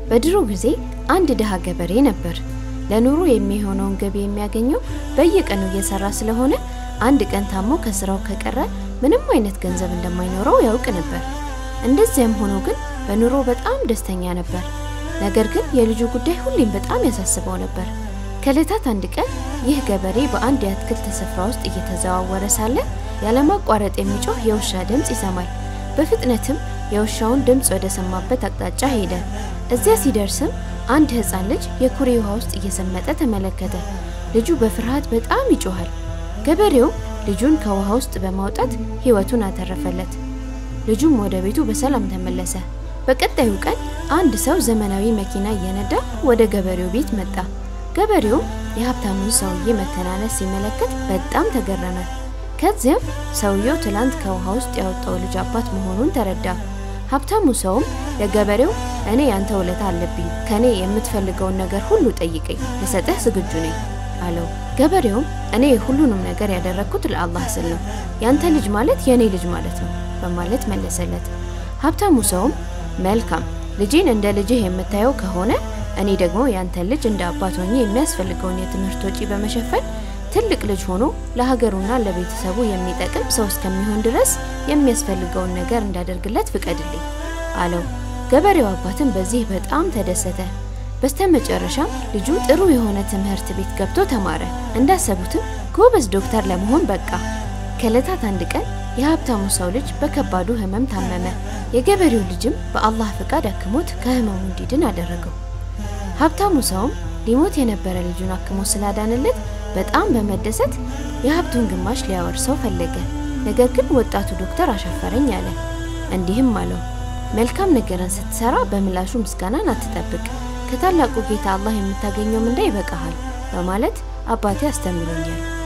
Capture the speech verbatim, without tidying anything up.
በድሮ ጊዜ አንድ ደሃ ገበሬ ነበር። ለኑሮ የሚሆነውን ገቢ የሚያገኘው በየቀኑ እየሰራ ስለሆነ አንድ ቀን ታሞ ከስራው ከቀረ ምንም አይነት ገንዘብ እንደማይኖረው ያውቅ ነበር። እንደዚያም ሆኖ ግን በኑሮ በጣም ደስተኛ ነበር። ነገር ግን የልጁ ጉዳይ ሁሌም በጣም ያሳስበው ነበር። ከለታት አንድ ቀን ይህ ገበሬ በአንድ የአትክልት ስፍራ ውስጥ እየተዘዋወረ ሳለ ያለማቋረጥ የሚጮህ የውሻ ድምጽ ይሰማል። በፍጥነትም የውሻውን ድምጽ ወደ ሰማበት አቅጣጫ ሄደ። እዚያ ሲደርስም አንድ ህፃን ልጅ የኩሬ ውሃ ውስጥ እየሰመጠ ተመለከተ። ልጁ በፍርሃት በጣም ይጮሃል። ገበሬው ልጁን ከውሃ ውስጥ በማውጣት ህይወቱን አተረፈለት። ልጁም ወደ ቤቱ በሰላም ተመለሰ። በቀጣዩ ቀን አንድ ሰው ዘመናዊ መኪና እየነዳ ወደ ገበሬው ቤት መጣ። ገበሬው የሀብታሙን ሰውዬ መተናነስ ሲመለከት በጣም ተገረመ። ከዚያም ሰውየው ትላንት ከውሃ ውስጥ ያወጣው ልጅ አባት መሆኑን ተረዳ። ሀብታሙ ሰውም ለገበሬው እኔ ያንተ ውለታ አለብኝ፣ ከኔ የምትፈልገውን ነገር ሁሉ ጠይቀኝ፣ ልሰጥህ ዝግጁ ነኝ አለው። ገበሬውም እኔ ሁሉንም ነገር ያደረኩት ለአላህ ስል ነው፣ ያንተ ልጅ ማለት የኔ ልጅ ማለት ነው በማለት መለሰለት። ሀብታሙ ሰውም መልካም፣ ልጄን እንደ ልጅህ የምታየው ከሆነ እኔ ደግሞ ያንተ ልጅ እንደ አባት ሆኜ የሚያስፈልገውን የትምህርት ወጪ በመሸፈን ትልቅ ልጅ ሆኖ ለሀገሩና ለቤተሰቡ የሚጠቅም ሰው እስከሚሆን ድረስ የሚያስፈልገውን ነገር እንዳደርግለት ፍቀድልኝ አለው። ገበሬው አባትን በዚህ በጣም ተደሰተ። በስተመጨረሻም ልጁ ጥሩ የሆነ ትምህርት ቤት ገብቶ ተማረ። እንዳሰቡትም ጎበዝ ዶክተር ለመሆን በቃ። ከለታት አንድ ቀን የሀብታሙ ሰው ልጅ በከባዱ ህመም ታመመ። የገበሬው ልጅም በአላህ ፍቃድ አክሞት ከህመሙ እንዲድን አደረገው። ሀብታሙ ሰውም ሊሞት የነበረ ልጁን አክሞ ስላዳነለት በጣም በመደሰት የሀብቱን ግማሽ ሊያወርሰው ፈለገ። ነገር ግን ወጣቱ ዶክተር አሻፈረኝ አለ። እንዲህም አለው፣ መልካም ነገርን ስትሰራ በምላሹ ምስጋናን አትጠብቅ፣ ከታላቁ ጌታ አላህ የምታገኘው ምንዳ ይበቃሃል በማለት አባቴ አስተምሮኛል።